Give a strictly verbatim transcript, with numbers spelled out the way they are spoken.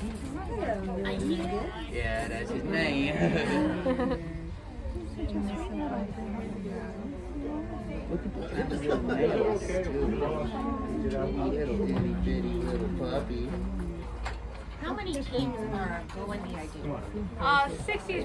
Yeah, that's his name. Look at the little nails too. Little itty bitty little puppy. How many teams are going the idea? Uh, sixty.